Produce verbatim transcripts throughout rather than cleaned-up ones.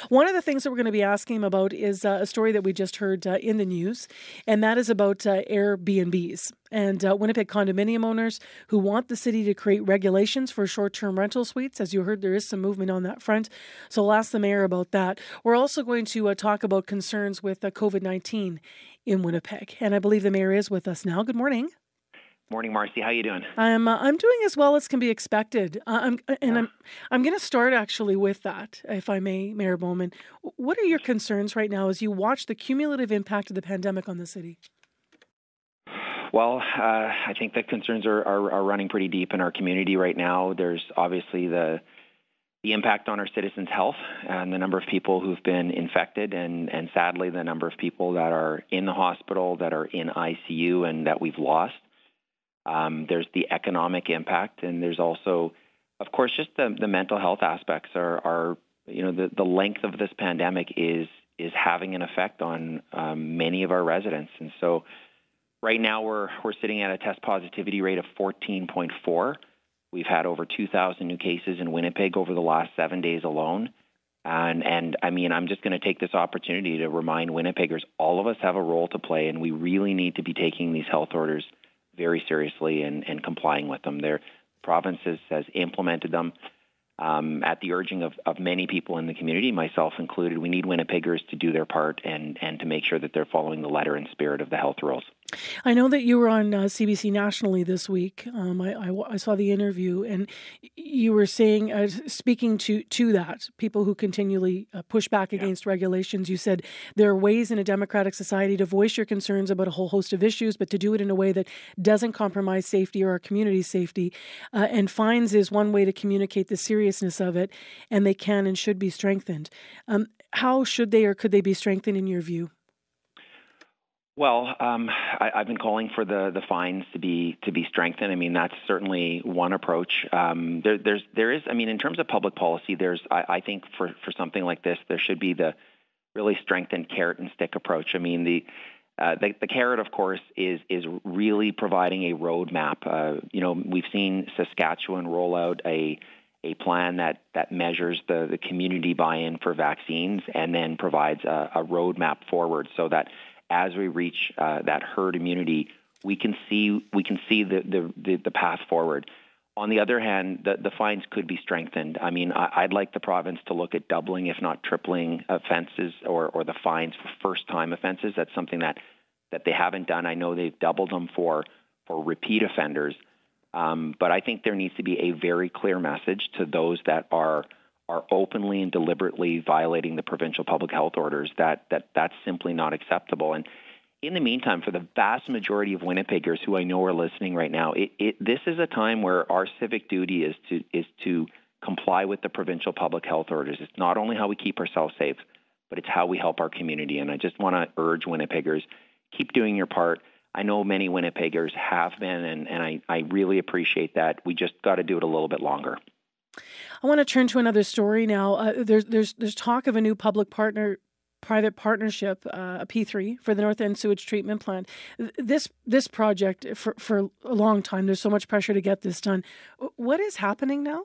One of the things that we're going to be asking him about is uh, a story that we just heard uh, in the news, and that is about uh, Airbnbs and uh, Winnipeg condominium owners who want the city to create regulations for short-term rental suites. As you heard, there is some movement on that front. So we'll ask the mayor about that. We're also going to uh, talk about concerns with uh, COVID nineteen in Winnipeg. And I believe the mayor is with us now. Good morning. Morning, Marcy. How you doing? I'm uh, I'm doing as well as can be expected. Uh, I'm and yeah. I'm I'm going to start actually with that, if I may, Mayor Bowman. What are your concerns right now as you watch the cumulative impact of the pandemic on the city? Well, uh, I think the concerns are, are are running pretty deep in our community right now. There's obviously the the impact on our citizens' health and the number of people who've been infected, and and sadly the number of people that are in the hospital, that are in I C U, and that we've lost. Um, there's the economic impact, and there's also, of course, just the, the mental health aspects are, are you know, the, the length of this pandemic is is having an effect on um, many of our residents. And so right now we're we're sitting at a test positivity rate of fourteen point four. We've had over two thousand new cases in Winnipeg over the last seven days alone. And, and I mean, I'm just going to take this opportunity to remind Winnipeggers, all of us have a role to play, and we really need to be taking these health orders very seriously and, and complying with them. Their provinces has implemented them um, at the urging of, of many people in the community, myself included. We need Winnipeggers to do their part and, and to make sure that they're following the letter and spirit of the health rules. I know that you were on uh, C B C nationally this week. Um, I, I, I saw the interview, and you were saying, uh, speaking to, to that, people who continually uh, push back against yeah. regulations. You said there are ways in a democratic society to voice your concerns about a whole host of issues, but to do it in a way that doesn't compromise safety or our community's safety. Uh, and fines is one way to communicate the seriousness of it, and they can and should be strengthened. Um, how should they or could they be strengthened in your view? Well, um, I, I've been calling for the, the fines to be to be strengthened. I mean, that's certainly one approach. Um, there, there's there is. I mean, in terms of public policy, there's. I, I think for, for something like this, there should be the really strengthened carrot and stick approach. I mean, the uh, the, the carrot, of course, is is really providing a roadmap. Uh, you know, we've seen Saskatchewan roll out a a plan that, that measures the, the community buy-in for vaccines, and then provides a, a roadmap forward so that as we reach uh, that herd immunity, we can see we can see the, the, the, the path forward. On the other hand, the, the fines could be strengthened. I mean, I, I'd like the province to look at doubling, if not tripling, offenses or, or the fines for first-time offenses. That's something that, that they haven't done. I know they've doubled them for for repeat offenders, um, but I think there needs to be a very clear message to those that are are openly and deliberately violating the provincial public health orders, that, that that's simply not acceptable. And in the meantime, for the vast majority of Winnipeggers who I know are listening right now, it, it, this is a time where our civic duty is to is to comply with the provincial public health orders. It's not only how we keep ourselves safe, but it's how we help our community. And I just want to urge Winnipeggers, keep doing your part. I know many Winnipeggers have been, and, and I, I really appreciate that. We just got to do it a little bit longer. I want to turn to another story now. Uh, there's there's there's talk of a new public partner private partnership, uh, a P three for the North End Sewage Treatment Plant. This this project for for a long time. There's so much pressure to get this done. What is happening now?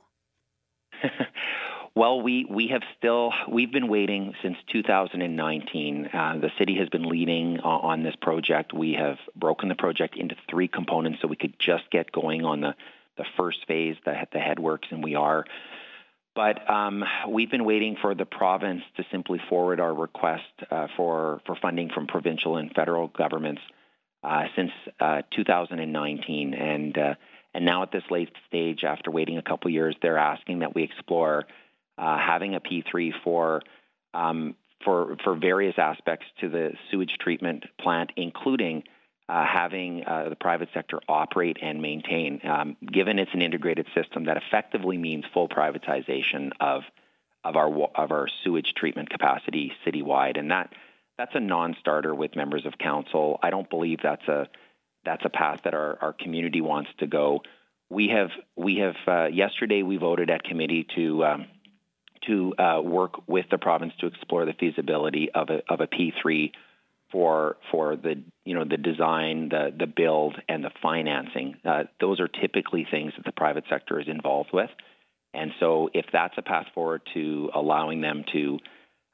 Well, we, we have still, we've been waiting since two thousand nineteen. Uh, the city has been leading on, on this project. We have broken the project into three components so we could just get going on the, the first phase, the, the headworks, and we are. But um, we've been waiting for the province to simply forward our request uh, for, for funding from provincial and federal governments uh, since uh, two thousand nineteen. And, uh, and now at this late stage, after waiting a couple years, they're asking that we explore Uh, having a P three for um, for for various aspects to the sewage treatment plant, including uh, having uh, the private sector operate and maintain. Um, given it's an integrated system, that effectively means full privatization of of our of our sewage treatment capacity citywide, and that that's a non-starter with members of council. I don't believe that's a that's a path that our, our community wants to go. We have we have uh, yesterday we voted at committee to. Um, to uh, work with the province to explore the feasibility of a of a P three for for the you know the design, the the build, and the financing. Uh, those are typically things that the private sector is involved with, and so if that's a path forward to allowing them to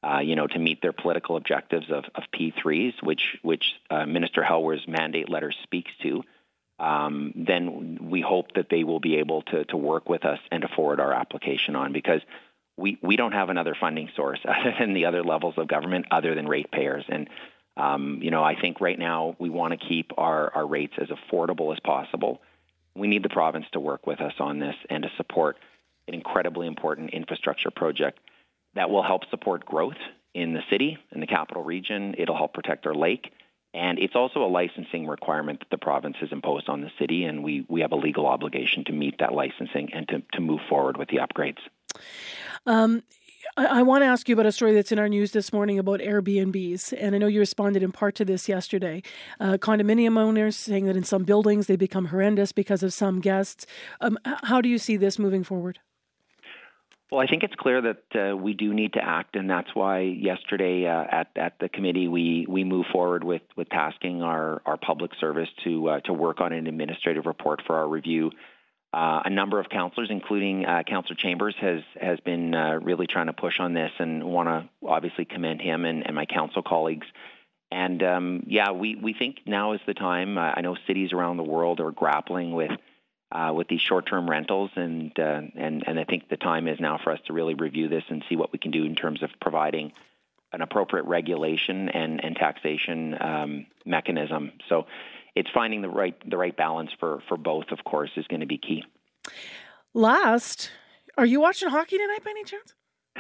uh, you know, to meet their political objectives of, of P threes, which which uh, Minister Helwer's mandate letter speaks to, um, then we hope that they will be able to to work with us and to forward our application on, because we, we don't have another funding source other than the other levels of government, other than ratepayers. And Um, you know, I think right now we want to keep our, our rates as affordable as possible. We need the province to work with us on this and to support an incredibly important infrastructure project that will help support growth in the city, in the capital region. It'll help protect our lake. And it's also a licensing requirement that the province has imposed on the city, and we, we have a legal obligation to meet that licensing and to, to move forward with the upgrades. Um I, I want to ask you about a story that's in our news this morning about Airbnbs. And I know you responded in part to this yesterday. Uh, condominium owners saying that in some buildings they become horrendous because of some guests. Um, how do you see this moving forward? Well, I think it's clear that uh, we do need to act, and that's why yesterday uh, at at the committee we we move forward with with tasking our our public service to uh, to work on an administrative report for our review. Uh, a number of councillors, including uh, Councillor Chambers, has has been uh, really trying to push on this, and want to obviously commend him and, and my council colleagues. And um, yeah, we, we think now is the time. Uh, I know cities around the world are grappling with uh, with these short-term rentals, and uh, and and I think the time is now for us to really review this and see what we can do in terms of providing an appropriate regulation and and taxation um, mechanism. So it's finding the right the right balance for, for both, of course, is going to be key. Last, are you watching hockey tonight by any chance?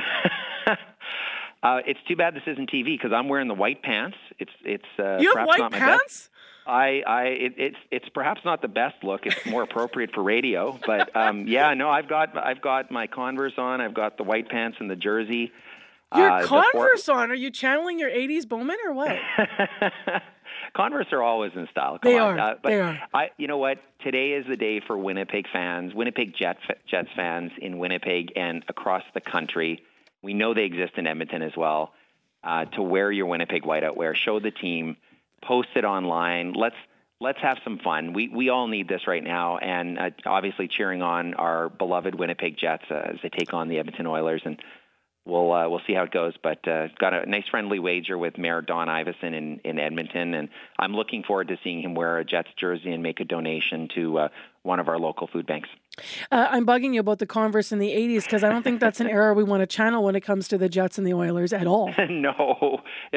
uh, it's too bad this isn't T V, because I'm wearing the white pants. It's it's uh, you have perhaps white not my pants? Best. I I it, it's it's perhaps not the best look. It's more appropriate for radio, but um, yeah, no, I've got I've got my Converse on. I've got the white pants and the jersey. Your uh, Converse on? Are you channeling your eighties Bowman or what? Converse are always in style. Come they on. are. Uh, but they are. I, you know what? Today is the day for Winnipeg fans, Winnipeg Jet, Jets fans in Winnipeg and across the country. We know they exist in Edmonton as well. Uh, to wear your Winnipeg whiteout wear, show the team, post it online. Let's let's have some fun. We we all need this right now, and uh, obviously cheering on our beloved Winnipeg Jets uh, as they take on the Edmonton Oilers. And We'll uh, we'll see how it goes, but uh, got a nice friendly wager with Mayor Don Iveson in, in Edmonton, and I'm looking forward to seeing him wear a Jets jersey and make a donation to uh, one of our local food banks. Uh, I'm bugging you about the Converse in the eighties, because I don't think that's an era we want to channel when it comes to the Jets and the Oilers at all. No,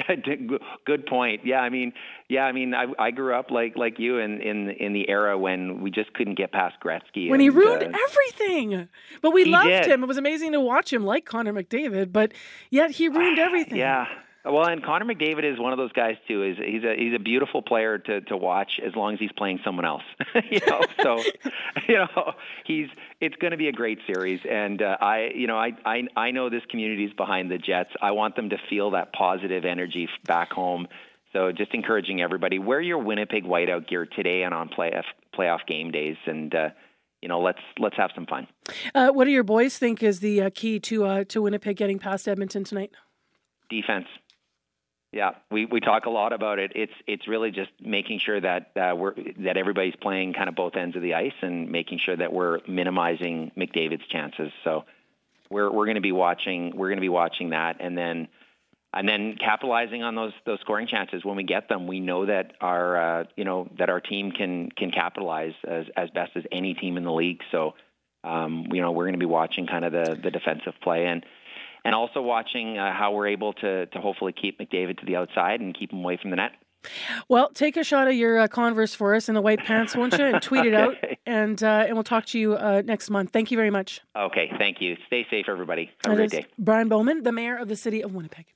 good point. Yeah, I mean, yeah, I mean, I, I grew up like like you in, in in the era when we just couldn't get past Gretzky. When and, he ruined uh, everything, but we loved did. him. It was amazing to watch him, like Connor McDavid, but yet he ruined everything. Yeah. Well, and Connor McDavid is one of those guys too. Is he's a he's a beautiful player to, to watch as long as he's playing someone else. you know, so you know he's it's going to be a great series, and uh, I you know I, I I know this community is behind the Jets. I want them to feel that positive energy back home. So just encouraging everybody, wear your Winnipeg whiteout gear today and on playoff playoff game days, and uh, you know let's let's have some fun. Uh, what do your boys think is the uh, key to uh, to Winnipeg getting past Edmonton tonight? Defense. Yeah, we, we talk a lot about it. It's it's really just making sure that uh, we're that everybody's playing kind of both ends of the ice and making sure that we're minimizing McDavid's chances. So we're we're going to be watching we're going to be watching that, and then and then capitalizing on those those scoring chances when we get them. We know that our uh, you know that our team can can capitalize as as best as any team in the league. So um, you know we're going to be watching kind of the the defensive play and. And also watching uh, how we're able to to hopefully keep McDavid to the outside and keep him away from the net. Well, take a shot of your uh, Converse for us in the white pants, won't you? And tweet it out. And uh, and we'll talk to you uh, next month. Thank you very much. Okay, thank you. Stay safe, everybody. Have a that great is day. Brian Bowman, the mayor of the city of Winnipeg.